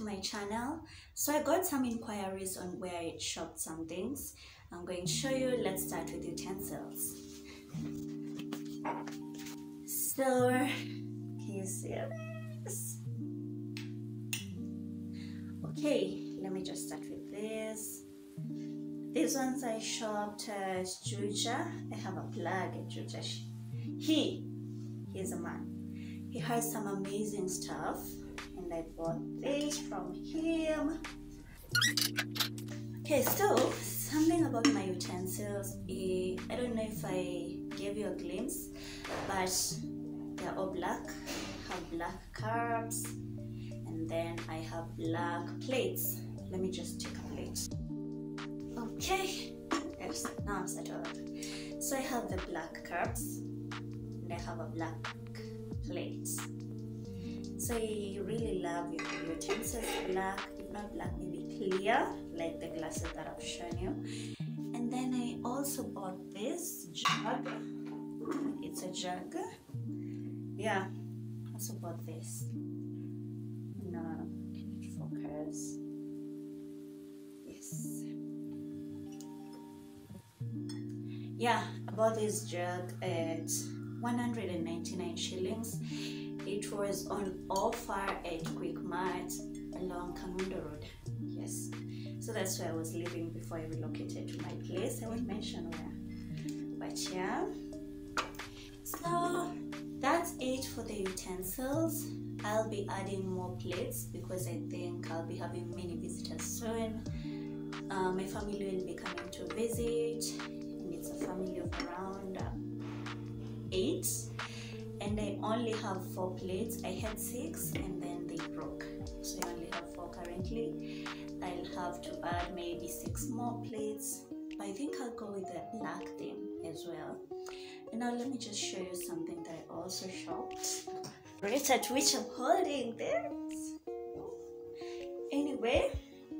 my channel. So I got some inquiries on where I shopped some things. I'm going to show you. Let's start with utensils. So can you see this? Okay, let me just start with this. These ones I shopped at Juja. I have a plug at Juja. He's a man. He has some amazing stuff, and I bought this from him. Okay, so something about my utensils, I don't know if I gave you a glimpse, but they're all black. I have black cups, and then I have black plates. Let me just take a plate. Okay, yes, now I'm settled. So I have the black cups, and I have a black plate. So I really love your utensils black, if not black, maybe clear, like the glasses that I've shown you. And then I also bought this jug. It's a jug. Yeah, I also bought this. No, can it focus? Yes. Yeah, I bought this jug at 199 shillings. It was on offer at Quickmart along Kamundo Road. Yes, so that's where I was living before I relocated to my place. I won't mention where, but yeah. So that's it for the utensils. I'll be adding more plates because I think I'll be having many visitors soon. My family will be coming to visit, and it's a family of around 8, and I only have 4 plates. I had 6 and then they broke, so I only have 4 currently. I'll have to add maybe 6 more plates, but I think I'll go with the black theme as well. And now let me just show you something that I also shopped. Rate at which I'm holding this. Anyway,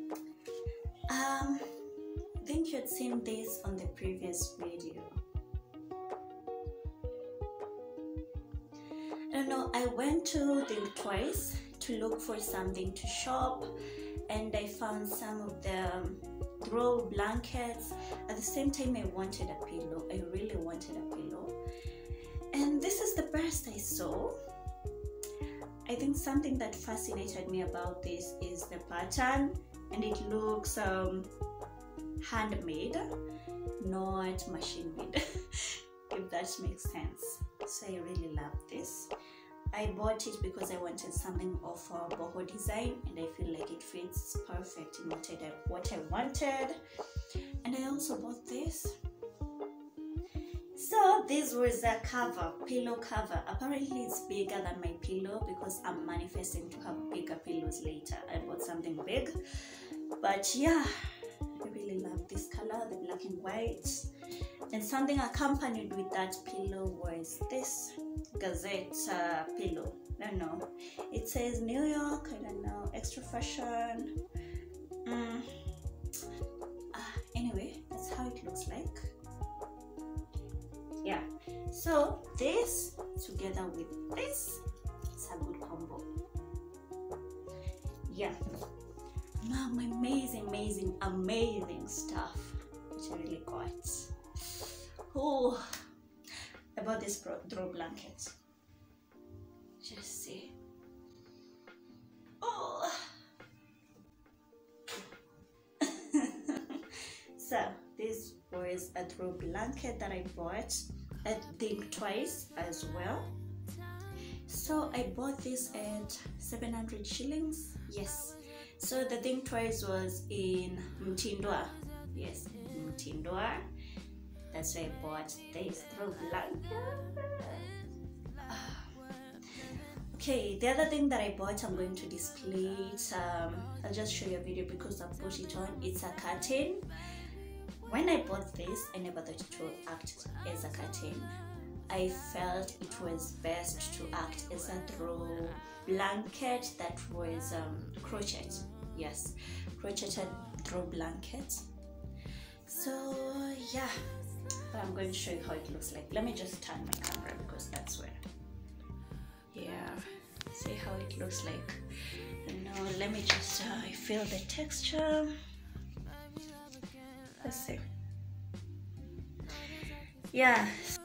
I think you had seen this on the previous video. I don't know, I went to Think Twice to look for something to shop, and I found some of the throw blankets. At the same time, I wanted a pillow. I really wanted a pillow, and this is the best I saw. I think something that fascinated me about this is the pattern, and it looks handmade, not machine made, if that makes sense. So I really love this. I bought it because I wanted something of a boho design, and I feel like it fits perfect in what I wanted. And I also bought this. So this was a cover, pillow cover. Apparently it's bigger than my pillow because I'm manifesting to have bigger pillows later. I bought something big, but yeah, I really love this color, the black and white. And something accompanied with that pillow was this Gazette pillow. I don't know. It says New York, I don't know, extra fashion. Anyway, that's how it looks like. Yeah. So this together with this, it's a good combo. Yeah. Now amazing stuff which I really got. Oh, I bought this throw blanket. Just see. Oh. So this was a throw blanket that I bought at Think Twice as well. So I bought this at 700 shillings. Yes. So the Think Twice was in Mtindwa. Yes, Mtindwa. That's why I bought this throw blanket. Okay, the other thing that I bought, I'm going to display it. I'll just show you a video because I put it on. It's a curtain. When I bought this, I never thought it would act as a curtain. I felt it was best to act as a throw blanket that was crochet. Yes, crocheted throw blanket. So yeah, but I'm going to show you how it looks like. Let me just turn my camera because that's where. Yeah, see how it looks like. Let me just feel the texture. Let's see. Yeah.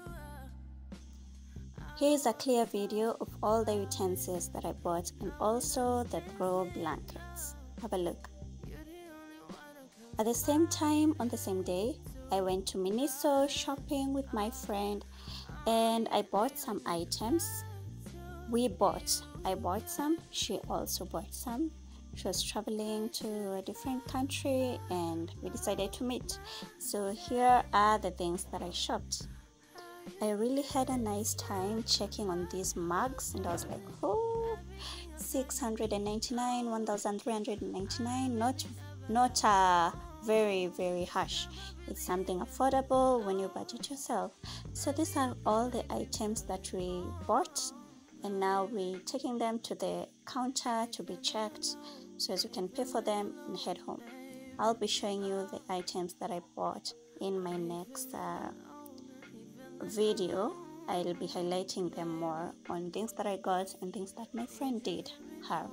Here's a clear video of all the utensils that I bought and also the throw blankets. Have a look. At the same time, on the same day, I went to Miniso shopping with my friend and I bought some items. I bought some, she also bought some. She was traveling to a different country and we decided to meet. So here are the things that I shopped. I really had a nice time checking on these mugs and I was like, oh, 699, 1399, not very harsh. It's something affordable when you budget yourself. So these are all the items that we bought and now we're taking them to the counter to be checked so as you can pay for them and head home. I'll be showing you the items that I bought in my next video. I'll be highlighting them more on things that I got and things that my friend did have.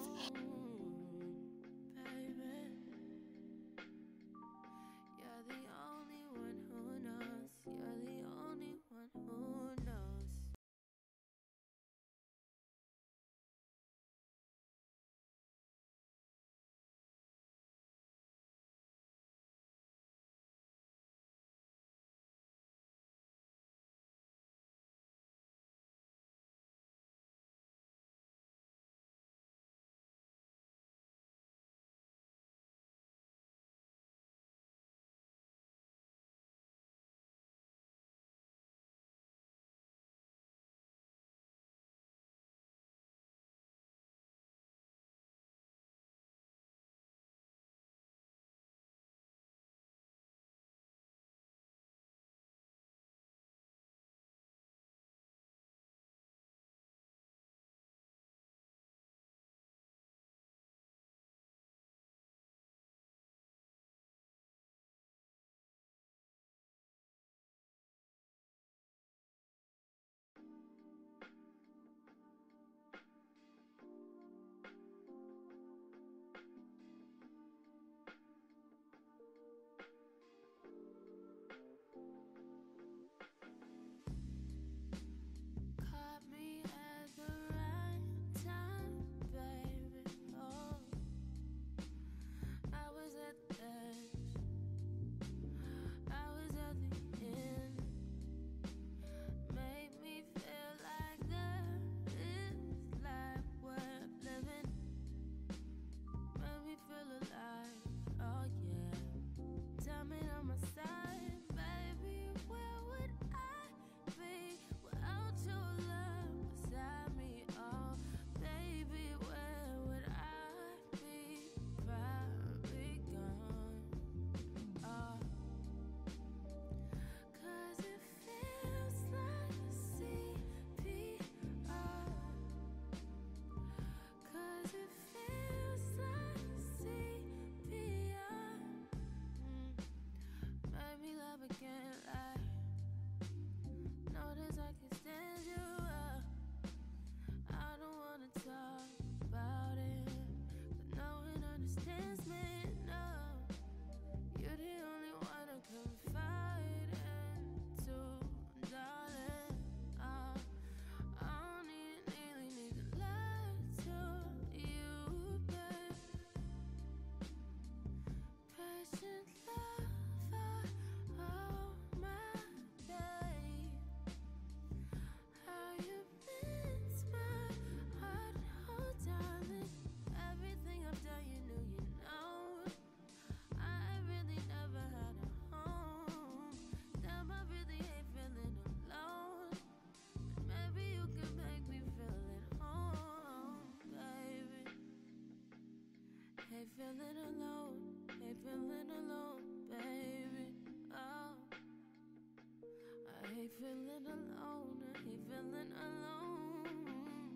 Feeling alone, I hate feeling alone,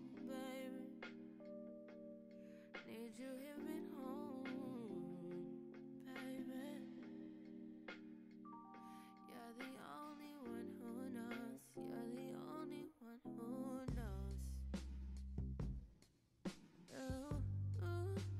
baby. Need you here at home, baby. You're the only one who knows. You're the only one who knows. Ooh, ooh.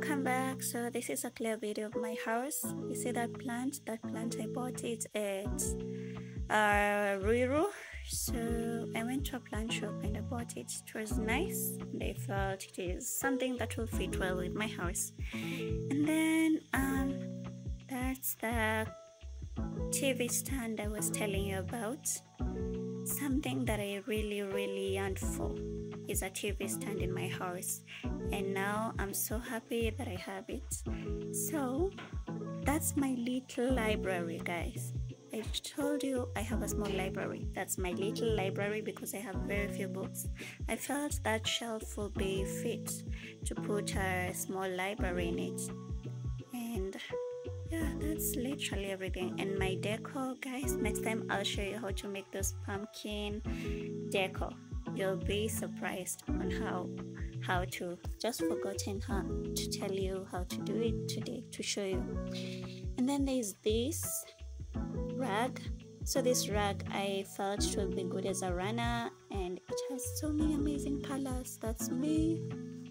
Welcome back. So this is a clear video of my house. You see that plant I bought it at Ruiru. So I went to a plant shop and I bought it. It was nice and I felt it is something that will fit well with my house. And then that's the TV stand I was telling you about. Something that I really yearned for is a TV stand in my house, and now I'm so happy that I have it. So that's my little library, guys. I told you I have a small library. That's my little library because I have very few books. I felt that shelf would be fit to put a small library in it. And yeah, that's literally everything. And my decor, guys, next time I'll show you how to make those pumpkin decor. You'll be surprised on how to. Just forgotten how to tell you how to do it today to show you. And then there's this rag. So this rag I felt should be good as a runner, and it has so many amazing colors. That's me.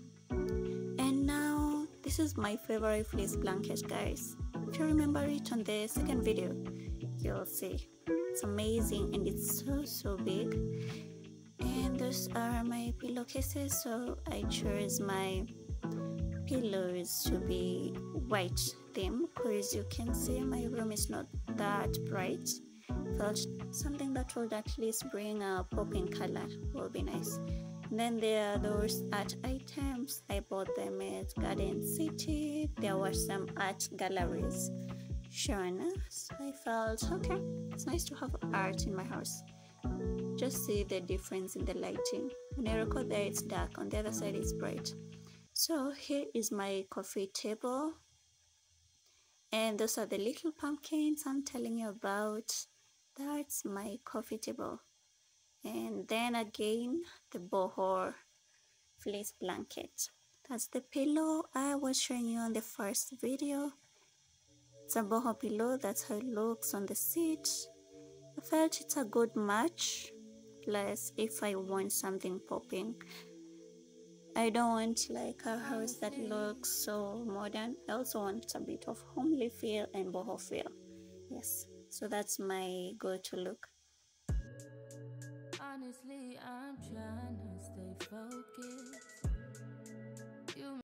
And now this is my favorite fleece blanket, guys. If you remember it on the second video, you'll see it's amazing and it's so big. And those are my pillowcases, so I chose my pillows to be white theme because you can see my room is not that bright. Felt something that would at least bring a popping color will be nice. And then there are those art items. I bought them at Garden City. There were some art galleries shown, so I felt okay, it's nice to have art in my house. Just see the difference in the lighting. When I record there it's dark, on the other side it's bright. So here is my coffee table, and those are the little pumpkins I'm telling you about. That's my coffee table. And then again the boho fleece blanket. That's the pillow I was showing you on the first video. It's a boho pillow. That's how it looks on the seat. I felt it's a good match. Plus, if I want something popping, I don't want like a house that looks so modern. I also want a bit of homely feel and boho feel. Yes, so that's my go-to look. Honestly, I'm trying to stay